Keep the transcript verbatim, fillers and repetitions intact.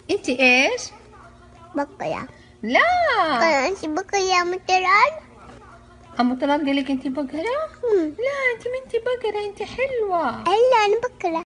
انت ايش؟ بقرة. لا. بقرة. انت بقرة يا مطران؟ ام طلال قالك انت بقرة؟ مم. لا انت ما انت بقرة، انت حلوة. الا انا بقرة.